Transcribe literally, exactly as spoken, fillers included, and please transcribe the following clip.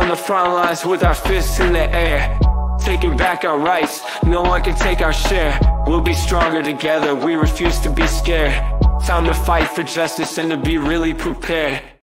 on the front lines with our fists in the air, taking back our rights, no one can take our share. We'll be stronger together, we refuse to be scared. Time to fight for justice and to be really prepared.